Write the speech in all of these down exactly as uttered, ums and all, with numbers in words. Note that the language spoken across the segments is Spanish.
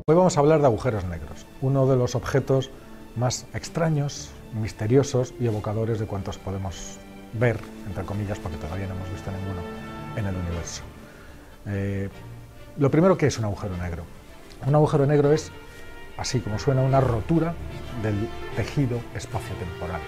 Hoy vamos a hablar de agujeros negros, uno de los objetos más extraños, misteriosos y evocadores de cuantos podemos ver, entre comillas, porque todavía no hemos visto ninguno en el universo. Eh, lo primero, ¿qué es un agujero negro? Un agujero negro es, así como suena, una rotura del tejido espacio-temporal.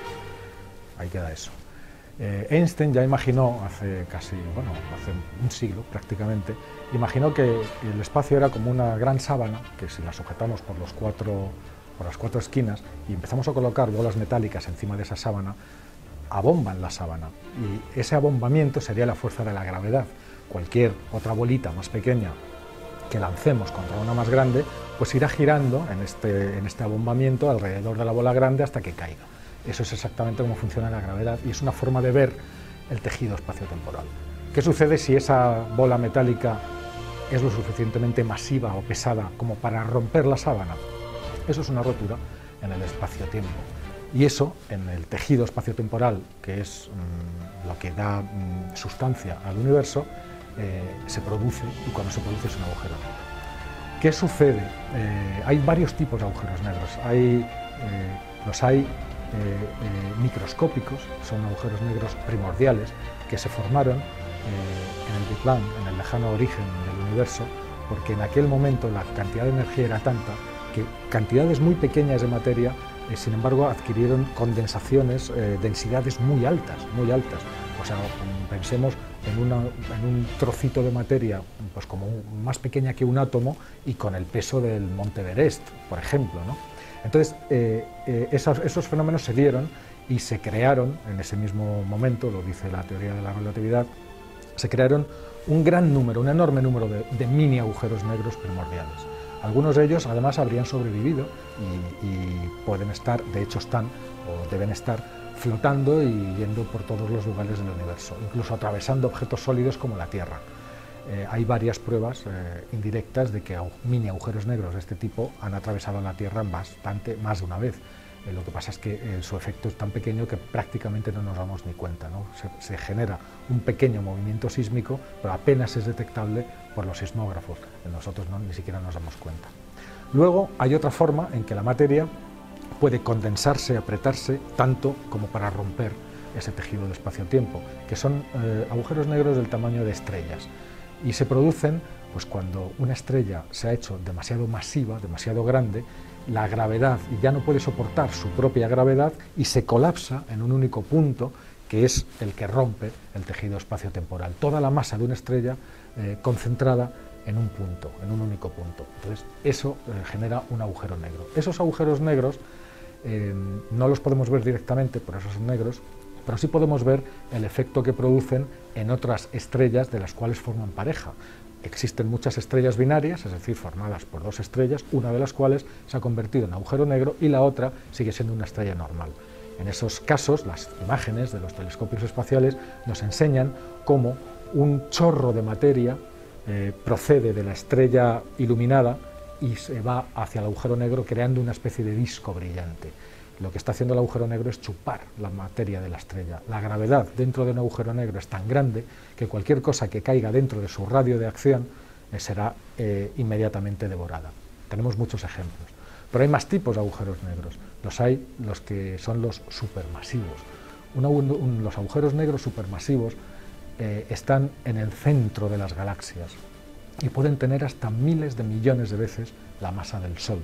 Ahí queda eso. Eh, Einstein ya imaginó, hace casi, bueno, hace un siglo prácticamente, imaginó que el espacio era como una gran sábana, que si la sujetamos por, los cuatro, por las cuatro esquinas y empezamos a colocar bolas metálicas encima de esa sábana, abomban la sábana, y ese abombamiento sería la fuerza de la gravedad. Cualquier otra bolita más pequeña que lancemos contra una más grande, pues irá girando en este, en este abombamiento alrededor de la bola grande hasta que caiga. Eso es exactamente cómo funciona la gravedad y es una forma de ver el tejido espacio-temporal. ¿Qué sucede si esa bola metálica es lo suficientemente masiva o pesada como para romper la sábana? Eso es una rotura en el espacio-tiempo. Y eso, en el tejido espacio-temporal, que es mmm, lo que da mmm, sustancia al universo, eh, se produce, y cuando se produce es un agujero negro. ¿Qué sucede? Eh, hay varios tipos de agujeros negros. Hay, eh, los hay Eh, eh, microscópicos, son agujeros negros primordiales que se formaron eh, en el Big Bang, en el lejano origen del universo, porque en aquel momento la cantidad de energía era tanta que cantidades muy pequeñas de materia, eh, sin embargo, adquirieron condensaciones, eh, densidades muy altas, muy altas. O sea, pensemos en, una, en un trocito de materia pues como un, más pequeña que un átomo y con el peso del Monte Everest, por ejemplo, ¿no? Entonces, eh, eh, esos, esos fenómenos se dieron y se crearon, en ese mismo momento, lo dice la teoría de la relatividad, se crearon un gran número, un enorme número de, de mini agujeros negros primordiales. Algunos de ellos, además, habrían sobrevivido y, y pueden estar, de hecho están, o deben estar, flotando y yendo por todos los lugares del universo, incluso atravesando objetos sólidos como la Tierra. Eh, hay varias pruebas eh, indirectas de que mini agujeros negros de este tipo han atravesado la Tierra bastante, más de una vez. Eh, lo que pasa es que eh, su efecto es tan pequeño que prácticamente no nos damos ni cuenta, ¿no? Se, se genera un pequeño movimiento sísmico, pero apenas es detectable por los sismógrafos. Nosotros no, ni siquiera nos damos cuenta. Luego hay otra forma en que la materia puede condensarse, apretarse, tanto como para romper ese tejido de espacio-tiempo, que son eh, agujeros negros del tamaño de estrellas. Y se producen pues, cuando una estrella se ha hecho demasiado masiva, demasiado grande, la gravedad ya no puede soportar su propia gravedad y se colapsa en un único punto, que es el que rompe el tejido espacio-temporal. Toda la masa de una estrella eh, concentrada en un punto, en un único punto. Entonces, eso eh, genera un agujero negro. Esos agujeros negros eh, no los podemos ver directamente, por eso son negros, pero sí podemos ver el efecto que producen en otras estrellas de las cuales forman pareja. Existen muchas estrellas binarias, es decir, formadas por dos estrellas, una de las cuales se ha convertido en agujero negro y la otra sigue siendo una estrella normal. En esos casos, las imágenes de los telescopios espaciales nos enseñan cómo un chorro de materia eh, procede de la estrella iluminada y se va hacia el agujero negro creando una especie de disco brillante. Lo que está haciendo el agujero negro es chupar la materia de la estrella. La gravedad dentro de un agujero negro es tan grande que cualquier cosa que caiga dentro de su radio de acción eh, será eh, inmediatamente devorada. Tenemos muchos ejemplos. Pero hay más tipos de agujeros negros. Los hay los que son los supermasivos. Una, un, los agujeros negros supermasivos eh, están en el centro de las galaxias y pueden tener hasta miles de millones de veces la masa del Sol.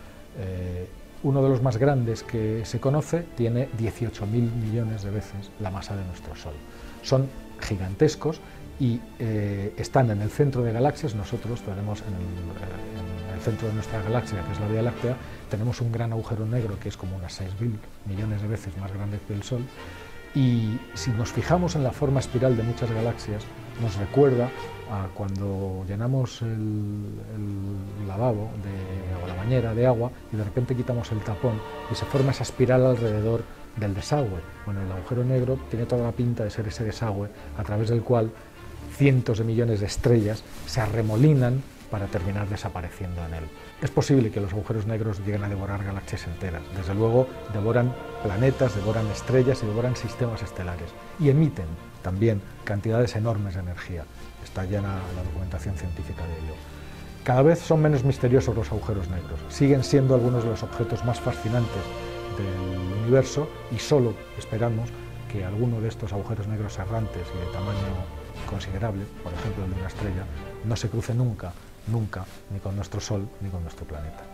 Eh, Uno de los más grandes que se conoce tiene dieciocho mil millones de veces la masa de nuestro Sol. Son gigantescos y eh, están en el centro de galaxias. Nosotros tenemos en el, en el centro de nuestra galaxia, que es la Vía Láctea, tenemos un gran agujero negro que es como unas seis mil millones de veces más grande que el Sol. Y si nos fijamos en la forma espiral de muchas galaxias, nos recuerda a cuando llenamos el, el lavabo de, o la bañera de agua y de repente quitamos el tapón y se forma esa espiral alrededor del desagüe. Bueno, el agujero negro tiene toda la pinta de ser ese desagüe a través del cual cientos de millones de estrellas se arremolinan para terminar desapareciendo en él. Es posible que los agujeros negros lleguen a devorar galaxias enteras. Desde luego, devoran planetas, devoran estrellas y devoran sistemas estelares. Y emiten también cantidades enormes de energía. Está llena la documentación científica de ello. Cada vez son menos misteriosos los agujeros negros, siguen siendo algunos de los objetos más fascinantes del universo y solo esperamos que alguno de estos agujeros negros errantes y de tamaño considerable, por ejemplo el de una estrella, no se cruce nunca, nunca, ni con nuestro Sol ni con nuestro planeta.